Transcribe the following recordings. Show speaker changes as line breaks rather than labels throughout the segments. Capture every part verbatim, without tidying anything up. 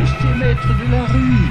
J'étais maître de la rue.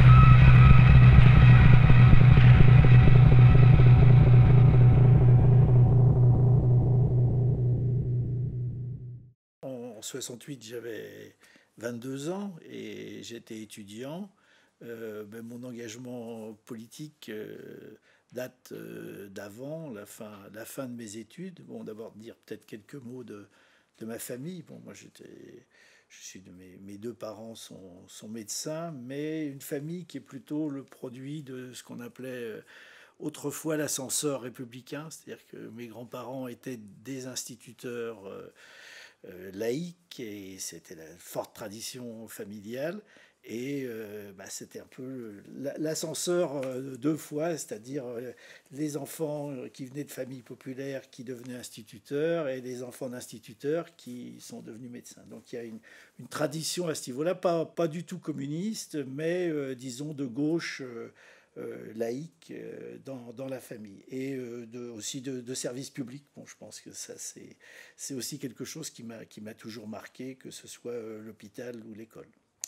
En soixante-huit, j'avais vingt-deux ans et j'étais étudiant. Euh, ben, mon engagement politique euh, date euh, d'avant la fin, la fin de mes études. Bon, d'abord dire peut-être quelques mots de, de ma famille. Bon, moi j'étais, je suis de mes, mes deux parents sont, sont médecins, mais une famille qui est plutôt le produit de ce qu'on appelait euh, autrefois l'ascenseur républicain, c'est-à-dire que mes grands-parents étaient des instituteurs euh, euh, laïque et c'était la forte tradition familiale. Et euh, bah, c'était un peu l'ascenseur euh, deux fois, c'est-à-dire euh, les enfants qui venaient de familles populaires qui devenaient instituteurs et les enfants d'instituteurs qui sont devenus médecins. Donc il y a une, une tradition à ce niveau-là, pas, pas du tout communiste, mais euh, disons de gauche euh, euh, laïque euh, dans, dans la famille. Et euh, de, aussi de, de services publics. Bon, je pense que ça, c'est c'est aussi quelque chose qui m'a qui m'a toujours marqué, que ce soit euh, l'hôpital ou l'école.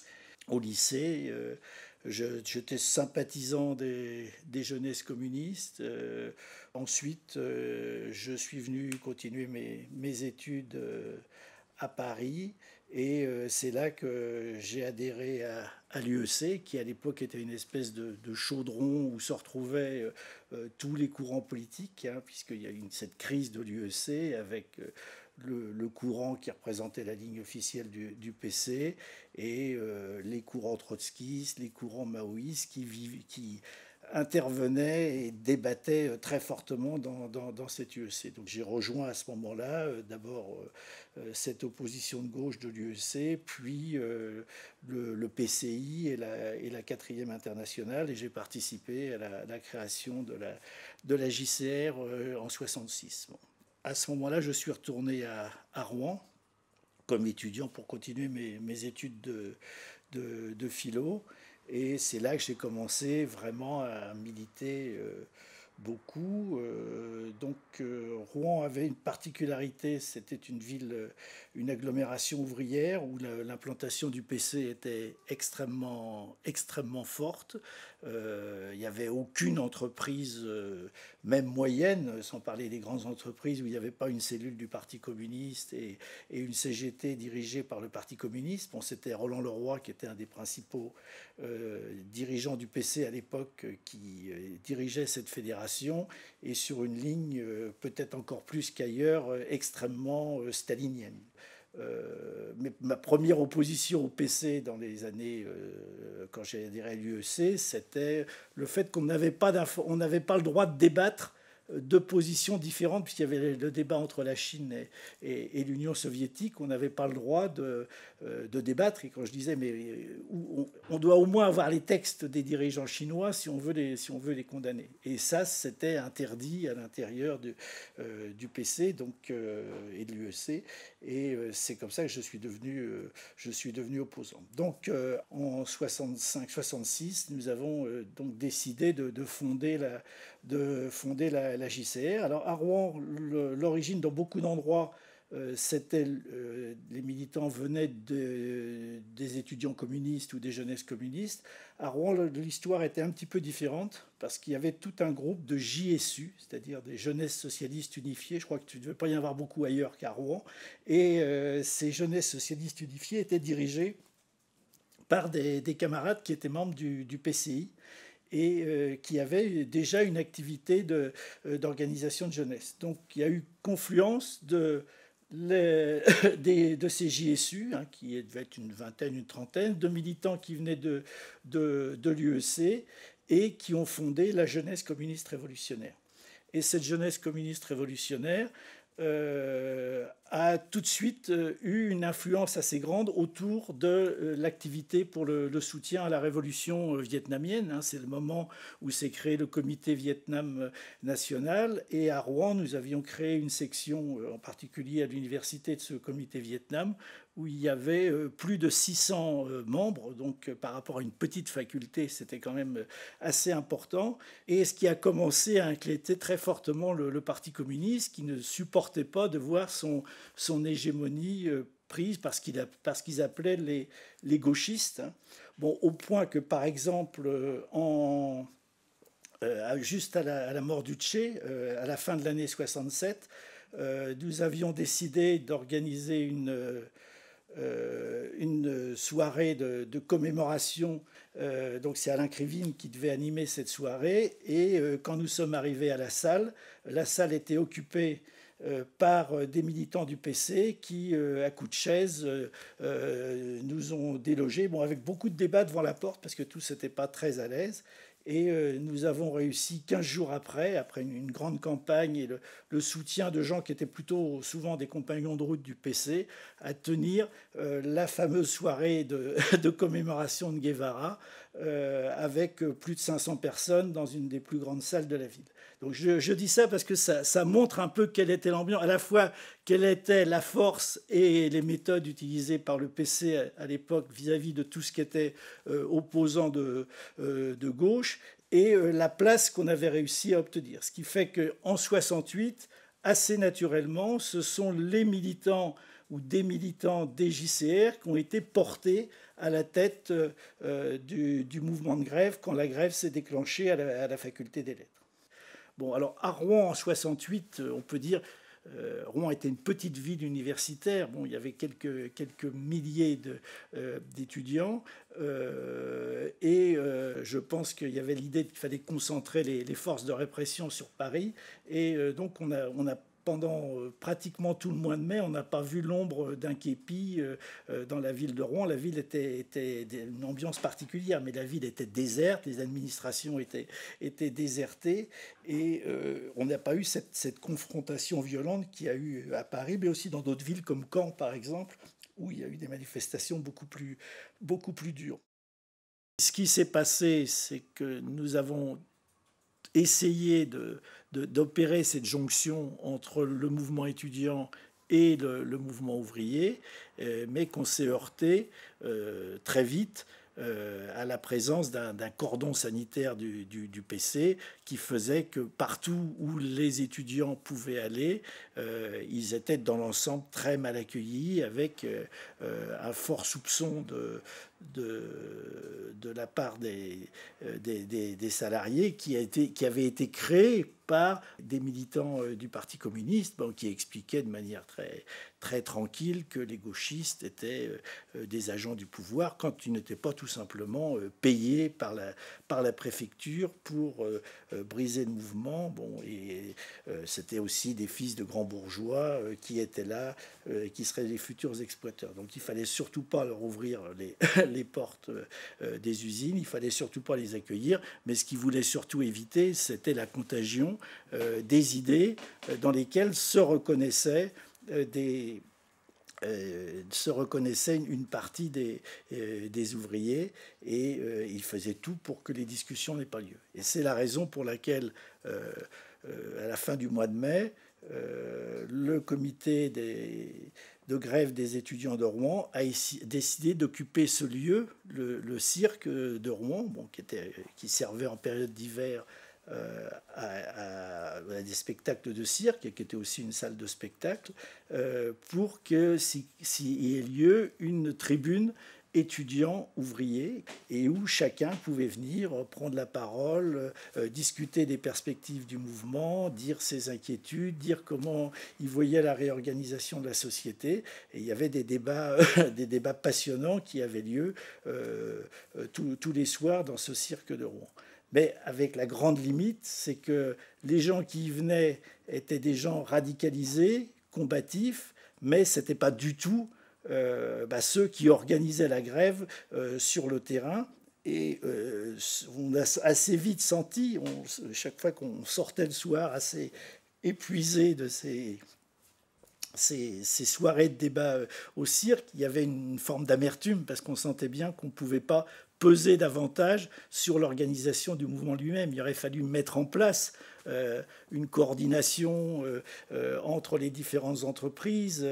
Au lycée, euh, je- j'étais sympathisant des, des jeunesses communistes. Euh, ensuite, euh, je suis venu continuer mes, mes études euh, à Paris. Et euh, c'est là que j'ai adhéré à, à l'U E C, qui à l'époque était une espèce de, de chaudron où se retrouvaient euh, euh, tous les courants politiques, hein, puisqu'il y a eu une- cette crise de l'U E C avec euh, le, le courant qui représentait la ligne officielle du, du P C et euh, les courants trotskistes, les courants maoïstes qui, viv- qui intervenaient et débattaient très fortement dans, dans, dans cette U E C. Donc j'ai rejoint à ce moment-là euh, d'abord euh, cette opposition de gauche de l'U E C, puis euh, le, le P C I et la, et la quatrième internationale, et j'ai participé à la, la création de la, de la J C R euh, en soixante-six. Bon. À ce moment-là, je suis retourné à, à Rouen comme étudiant pour continuer mes, mes études de, de, de philo. Et c'est là que j'ai commencé vraiment à militer euh, beaucoup. Euh, donc euh, Rouen avait une particularité, c'était une ville, euh, une agglomération ouvrière où l'implantation du P C était extrêmement, extrêmement forte. Euh, il n'y avait aucune entreprise, euh, même moyenne, sans parler des grandes entreprises, où il n'y avait pas une cellule du Parti communiste et, et une C G T dirigée par le Parti communiste. Bon, c'était Roland Leroy qui était un des principaux euh, dirigeants du P C à l'époque qui euh, dirigeait cette fédération et sur une ligne euh, peut-être encore plus qu'ailleurs euh, extrêmement euh, stalinienne. Euh, mais ma première opposition au P C dans les années, euh, quand j'ai adhéré à l'U E C, c'était le fait qu'on n'avait pas, on n'avait pas le droit de débattre de positions différentes, puisqu'il y avait le débat entre la Chine et, et, et l'Union soviétique, on n'avait pas le droit de, euh, de débattre. Et quand je disais, mais on, on doit au moins avoir les textes des dirigeants chinois si on veut les, si on veut les condamner. Et ça, c'était interdit à l'intérieur du, euh, du P C donc, euh, et de l'U E C. Et euh, c'est comme ça que je suis devenu, euh, je suis devenu opposant. Donc euh, en soixante-cinq soixante-six, nous avons euh, donc décidé de, de fonder la, de fonder la, la J C R. Alors à Rouen, l'origine dans beaucoup d'endroits, euh, c'était euh, les militants venaient de, des étudiants communistes ou des jeunesses communistes. À Rouen, l'histoire était un petit peu différente parce qu'il y avait tout un groupe de J S U, c'est-à-dire des jeunesses socialistes unifiées. Je crois que tu ne devais pas y en avoir beaucoup ailleurs qu'à Rouen. Et euh, ces jeunesses socialistes unifiées étaient dirigées par des, des camarades qui étaient membres du, du P C I et euh, qui avait déjà une activité de, euh, d'organisation de jeunesse. Donc il y a eu confluence de, les, des, de ces J S U, hein, qui devait être une vingtaine, une trentaine, de militants qui venaient de, de, de l'U E C et qui ont fondé la jeunesse communiste révolutionnaire. Et cette jeunesse communiste révolutionnaire euh, a tout de suite euh, eu une influence assez grande autour de euh, l'activité pour le, le, soutien à la révolution euh, vietnamienne. Hein. C'est le moment où s'est créé le comité Vietnam national. Et à Rouen, nous avions créé une section, euh, en particulier à l'université de ce comité Vietnam, où il y avait euh, plus de six cents euh, membres. Donc euh, par rapport à une petite faculté, c'était quand même assez important. Et ce qui a commencé à inquiéter très fortement le, le Parti communiste, qui ne supportait pas de voir son, son hégémonie euh, prise par ce qu'ils parce qu'ils appelaient les, les gauchistes. Bon, au point que, par exemple, en, euh, juste à la, à la mort du Tché, euh, à la fin de l'année soixante-sept, euh, nous avions décidé d'organiser une... Euh, une soirée de, de commémoration. Euh, donc c'est Alain Krivine qui devait animer cette soirée. Et euh, quand nous sommes arrivés à la salle, la salle était occupée euh, par des militants du P C qui, euh, à coups de chaise, euh, nous ont délogés. Bon, avec beaucoup de débats devant la porte parce que tous n'étaient pas très à l'aise. Et euh, nous avons réussi, quinze jours après, après une, une grande campagne et le, le soutien de gens qui étaient plutôt souvent des compagnons de route du P C, à tenir euh, la fameuse soirée de, de commémoration de Guevara euh, avec plus de cinq cents personnes dans une des plus grandes salles de la ville. Donc je, je dis ça parce que ça, ça montre un peu quelle était l'ambiance, à la fois quelle était la force et les méthodes utilisées par le P C à, à l'époque vis-à-vis de tout ce qui était euh, opposant de, euh, de gauche, et euh, la place qu'on avait réussi à obtenir. Ce qui fait qu'en soixante-huit, assez naturellement, ce sont les militants ou des militants des J C R qui ont été portés à la tête euh, du, du mouvement de grève quand la grève s'est déclenchée à la, à la faculté des lettres. Bon, alors à Rouen en soixante-huit, on peut dire, euh, Rouen était une petite ville universitaire. Bon, il y avait quelques, quelques milliers de, euh, d'étudiants. Euh, et euh, je pense qu'il y avait l'idée qu'il fallait concentrer les, les forces de répression sur Paris. Et euh, donc on a, on a pendant pratiquement tout le mois de mai, on n'a pas vu l'ombre d'un képi dans la ville de Rouen. La ville était, était une ambiance particulière, mais la ville était déserte, les administrations étaient, étaient désertées, et euh, on n'a pas eu cette, cette confrontation violente qu'il y a eu à Paris, mais aussi dans d'autres villes comme Caen, par exemple, où il y a eu des manifestations beaucoup plus, beaucoup plus dures. Ce qui s'est passé, c'est que nous avons essayé de, de, d'opérer cette jonction entre le mouvement étudiant et le, le mouvement ouvrier, euh, mais qu'on s'est heurté euh, très vite euh, à la présence d'un, d'un cordon sanitaire du, du, du P C qui faisait que partout où les étudiants pouvaient aller, euh, ils étaient dans l'ensemble très mal accueillis, avec euh, un fort soupçon de, de, de la part des, des, des, des salariés qui, a été, qui avait été créé par des militants du Parti communiste, bon, qui expliquaient de manière très, très tranquille que les gauchistes étaient des agents du pouvoir quand ils n'étaient pas tout simplement payés par la, par la préfecture pour briser le mouvement. Bon, et c'était aussi des fils de grands bourgeois qui étaient là, qui seraient les futurs exploiteurs. Donc il fallait surtout pas leur ouvrir les, les portes des usines, il fallait surtout pas les accueillir, mais ce qu'ils voulaient surtout éviter, c'était la contagion euh, des idées euh, dans lesquelles se reconnaissaient euh, des euh, se reconnaissait une partie des, euh, des ouvriers, et euh, ils faisaient tout pour que les discussions n'aient pas lieu. Et c'est la raison pour laquelle, euh, euh, à la fin du mois de mai, euh, le comité des, de grève des étudiants de Rouen a décidé d'occuper ce lieu, le, le cirque de Rouen, bon, qui, était, qui servait en période d'hiver Euh, à, à, à des spectacles de cirque, et qui était aussi une salle de spectacle, euh, pour que s'il si, si y ait lieu une tribune étudiants ouvriers, et où chacun pouvait venir prendre la parole, euh, discuter des perspectives du mouvement, dire ses inquiétudes, dire comment il voyait la réorganisation de la société. Et il y avait des débats, des débats passionnants qui avaient lieu euh, tous, tous les soirs dans ce cirque de Rouen. Mais avec la grande limite, c'est que les gens qui y venaient étaient des gens radicalisés, combatifs, mais ce n'était pas du tout euh, bah, ceux qui organisaient la grève euh, sur le terrain. Et euh, on a assez vite senti, on, chaque fois qu'on sortait le soir, assez épuisé de ces, ces, ces soirées de débat au cirque, il y avait une forme d'amertume, parce qu'on sentait bien qu'on ne pouvait pas peser davantage sur l'organisation du mouvement lui-même. Il aurait fallu mettre en place euh, une coordination euh, euh, entre les différentes entreprises,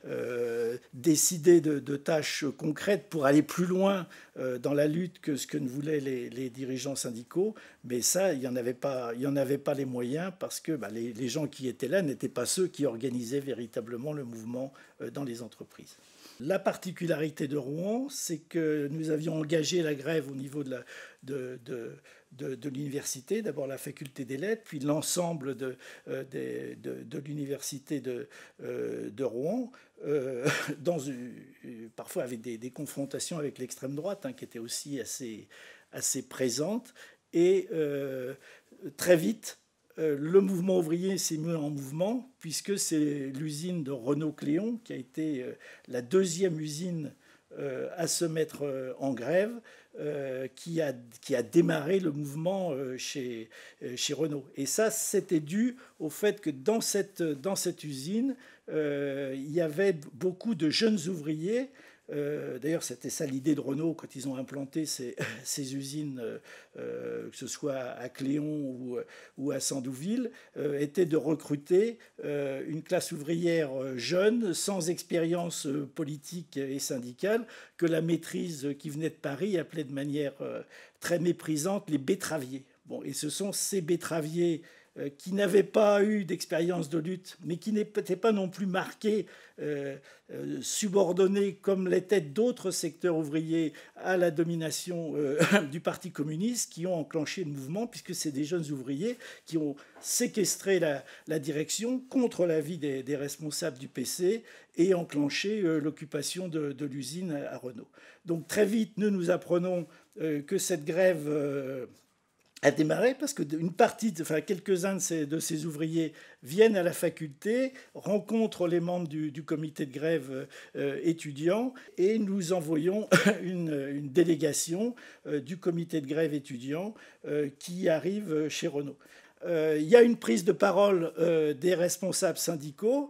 euh, décider de, de tâches concrètes pour aller plus loin euh, dans la lutte que ce que ne voulaient les, les dirigeants syndicaux. Mais ça, il n'y en avait pas, il y en avait pas les moyens parce que bah, les, les gens qui étaient là n'étaient pas ceux qui organisaient véritablement le mouvement euh, dans les entreprises. La particularité de Rouen, c'est que nous avions engagé la grève au niveau de, la, de, de, de, de l'université, d'abord la faculté des lettres, puis l'ensemble de, euh, de, de, de l'université de, euh, de Rouen, euh, dans, euh, parfois avec des, des confrontations avec l'extrême droite, hein, qui était aussi assez, assez présente. Et euh, très vite, euh, le mouvement ouvrier s'est mis en mouvement, puisque c'est l'usine de Renault-Cléon, qui a été euh, la deuxième usine euh, à se mettre euh, en grève, euh, qui, a, qui a démarré le mouvement euh, chez, euh, chez Renault. Et ça, c'était dû au fait que dans cette, dans cette usine, euh, il y avait beaucoup de jeunes ouvriers. Euh, D'ailleurs, c'était ça l'idée de Renault quand ils ont implanté ces, ces usines, euh, que ce soit à Cléon ou, ou à Sandouville, euh, était de recruter euh, une classe ouvrière jeune, sans expérience politique et syndicale, que la maîtrise qui venait de Paris appelait de manière euh, très méprisante les betteraviers. Bon, et ce sont ces betteraviers qui n'avaient pas eu d'expérience de lutte, mais qui n'étaient pas non plus marqués, euh, euh, subordonnés comme l'étaient d'autres secteurs ouvriers à la domination euh, du Parti communiste, qui ont enclenché le mouvement, puisque c'est des jeunes ouvriers qui ont séquestré la, la direction contre l'avis des, des responsables du P C et enclenché euh, l'occupation de, de l'usine à Renault. Donc très vite, nous nous apprenons euh, que cette grève... Euh, a démarré parce qu'une partie, enfin quelques-uns de ces, de ces ouvriers viennent à la faculté, rencontrent les membres du, du comité de grève euh, étudiant et nous envoyons une, une délégation euh, du comité de grève étudiant euh, qui arrive chez Renault. Euh, il y a une prise de parole euh, des responsables syndicaux.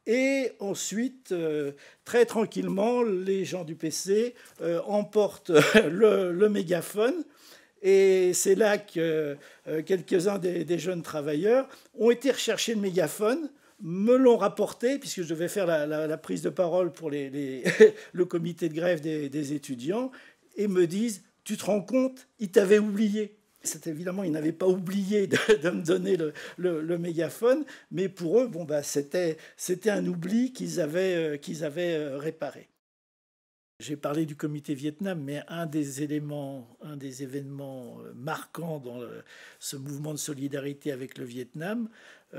Et ensuite, euh, très tranquillement, les gens du P C euh, emportent le, le mégaphone. Et c'est là que euh, quelques-uns des, des jeunes travailleurs ont été rechercher le mégaphone, me l'ont rapporté, puisque je devais faire la, la, la prise de parole pour les, les, le comité de grève des, des étudiants, et me disent « Tu te rends compte, ils t'avaient oublié ». C'est évidemment, ils n'avaient pas oublié de, de me donner le, le, le mégaphone, mais pour eux, bon, bah, c'était, c'était un oubli qu'ils avaient, euh, qu'ils avaient euh, réparé. J'ai parlé du comité Vietnam, mais un des éléments, un des événements marquants dans le, ce mouvement de solidarité avec le Vietnam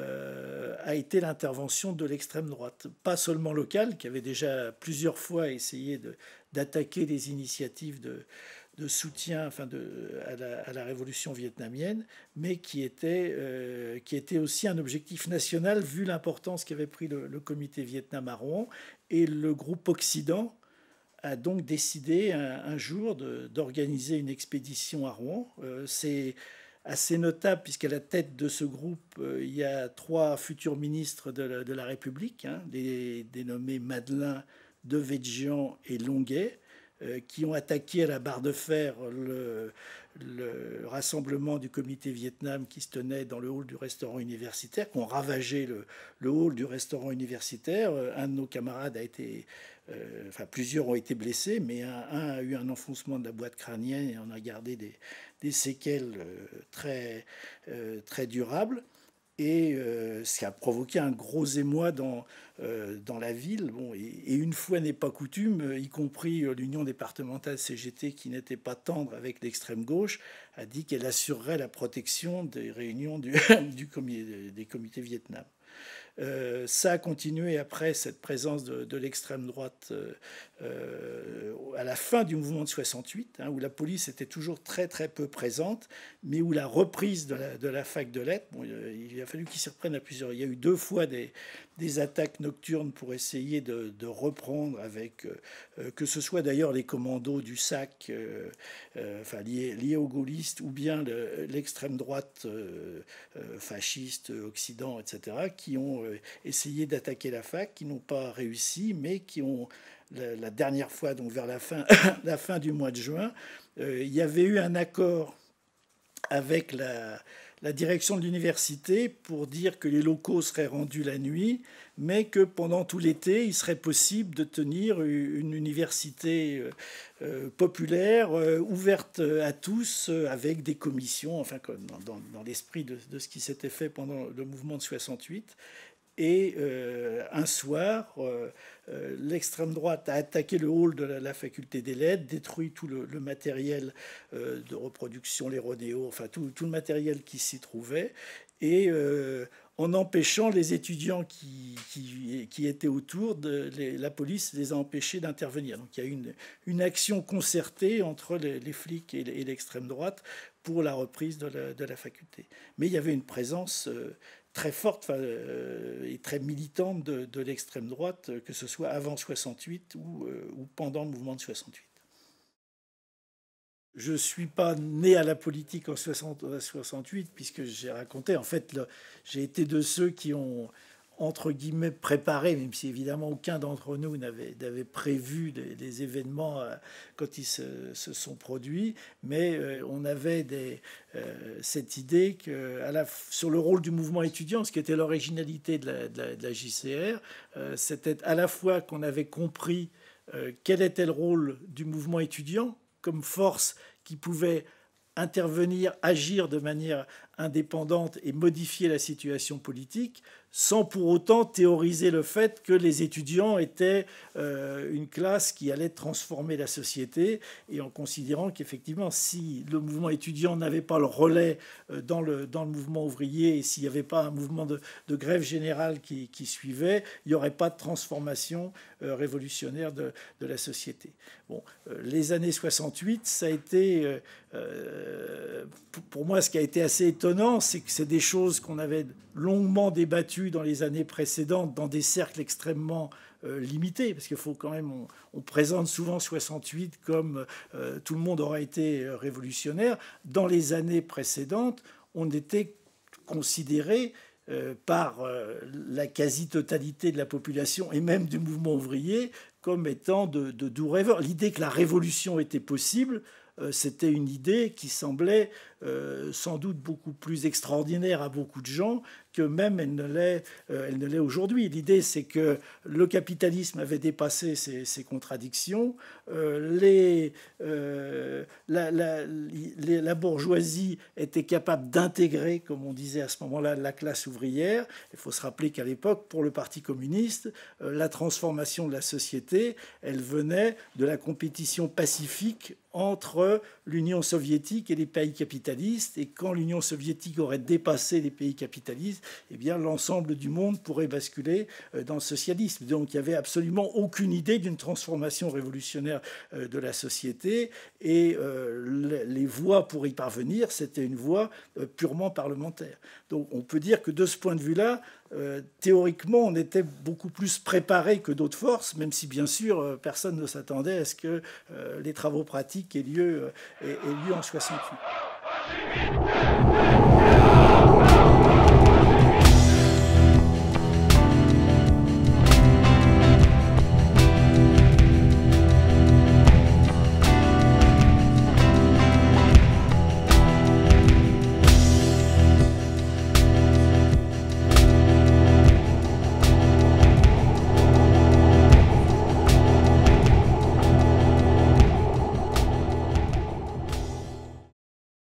euh, a été l'intervention de l'extrême droite. Pas seulement locale, qui avait déjà plusieurs fois essayé de, d'attaquer les initiatives de, de soutien enfin de, à, la, à la révolution vietnamienne, mais qui était, euh, qui était aussi un objectif national, vu l'importance qu'avait pris le, le comité Vietnam à Rouen. Et le groupe Occident a donc décidé un, un jour de, d'organiser une expédition à Rouen. Euh, c'est assez notable puisqu'à la tête de ce groupe, euh, il y a trois futurs ministres de la, de la République, hein, les dénommés Madelin, Devedjian et Longuet, euh, qui ont attaqué à la barre de fer le, le rassemblement du comité Vietnam qui se tenait dans le hall du restaurant universitaire, qui ont ravagé le, le hall du restaurant universitaire. Un de nos camarades a été... Euh, enfin, plusieurs ont été blessés, mais un, un a eu un enfoncement de la boîte crânienne et on a gardé des, des séquelles euh, très, euh, très durables. Et euh, ce qui a provoqué un gros émoi dans, euh, dans la ville. Bon, et, et une fois n'est pas coutume, y compris l'Union départementale C G T, qui n'était pas tendre avec l'extrême gauche, a dit qu'elle assurerait la protection des réunions du, du comité, des comités Vietnam. Euh, ça a continué après cette présence de, de l'extrême droite euh, euh, à la fin du mouvement de soixante-huit, hein, où la police était toujours très très peu présente, mais où la reprise de la, de la fac de lettres, bon, il a fallu qu'ils s'y reprennent à plusieurs. Il y a eu deux fois des, des attaques nocturnes pour essayer de, de reprendre avec, euh, que ce soit d'ailleurs les commandos du S A C, euh, euh, enfin, liés, liés aux gaullistes, ou bien le, l'extrême droite euh, euh, fasciste, Occident, et cetera, qui ont essayé d'attaquer la fac, qui n'ont pas réussi, mais qui ont, la, la dernière fois, donc vers la fin, la fin du mois de juin, euh, il y avait eu un accord avec la, la direction de l'université pour dire que les locaux seraient rendus la nuit, mais que pendant tout l'été, il serait possible de tenir une université euh, populaire, euh, ouverte à tous, euh, avec des commissions, enfin dans, dans l'esprit de, de ce qui s'était fait pendant le mouvement de soixante-huit. Et euh, un soir, euh, euh, l'extrême droite a attaqué le hall de la, la faculté des lettres, détruit tout le, le matériel euh, de reproduction, les rodéos, enfin tout, tout le matériel qui s'y trouvait. Et euh, en empêchant les étudiants qui, qui, qui étaient autour, de, les, la police les a empêchés d'intervenir. Donc il y a eu une, une action concertée entre les, les flics et l'extrême droite pour la reprise de la, de la faculté. Mais il y avait une présence euh, très forte enfin, euh, et très militante de, de l'extrême droite, que ce soit avant soixante-huit ou, euh, ou pendant le mouvement de soixante-huit. Je ne suis pas né à la politique en soixante-huit, puisque j'ai raconté, en fait, j'ai été de ceux qui ont, entre guillemets, préparé, même si évidemment aucun d'entre nous n'avait, n'avait prévu les, les événements euh, quand ils se, se sont produits, mais euh, on avait des, euh, cette idée que, à la, sur le rôle du mouvement étudiant, ce qui était l'originalité de la, de la, de la J C R, euh, c'était à la fois qu'on avait compris euh, quel était le rôle du mouvement étudiant comme force qui pouvait intervenir, agir de manière indépendante et modifier la situation politique, sans pour autant théoriser le fait que les étudiants étaient euh, une classe qui allait transformer la société, et en considérant qu'effectivement, si le mouvement étudiant n'avait pas le relais euh, dans, le, dans le mouvement ouvrier, et s'il n'y avait pas un mouvement de, de grève générale qui, qui suivait, il n'y aurait pas de transformation euh, révolutionnaire de, de la société. Bon, euh, les années soixante-huit, ça a été, euh, euh, pour moi, ce qui a été assez étonnant, c'est que c'est des choses qu'on avait longuement débattues dans les années précédentes dans des cercles extrêmement euh, limités, parce qu'il faut quand même, on, on présente souvent soixante-huit comme euh, tout le monde aura été révolutionnaire. Dans les années précédentes, on était considéré euh, par euh, la quasi-totalité de la population et même du mouvement ouvrier comme étant de, de doux rêveurs. L'idée que la révolution était possible, euh, c'était une idée qui semblait euh, sans doute beaucoup plus extraordinaire à beaucoup de gens que même elle ne l'est, euh, elle ne l'est aujourd'hui. L'idée, c'est que le capitalisme avait dépassé ses, ses contradictions, euh, les, euh, la, la, les, la bourgeoisie était capable d'intégrer, comme on disait à ce moment-là, la classe ouvrière. Il faut se rappeler qu'à l'époque, pour le Parti communiste, euh, la transformation de la société, elle venait de la compétition pacifique entre l'Union soviétique et les pays capitalistes. Et quand l'Union soviétique aurait dépassé les pays capitalistes, eh bien, l'ensemble du monde pourrait basculer dans le socialisme. Donc, il n'y avait absolument aucune idée d'une transformation révolutionnaire de la société. Et euh, les voies pour y parvenir, c'était une voie purement parlementaire. Donc, on peut dire que de ce point de vue-là, Euh, théoriquement, on était beaucoup plus préparé que d'autres forces, même si, bien sûr, euh, personne ne s'attendait à ce que euh, les travaux pratiques aient lieu, euh, aient, aient lieu en soixante-huit.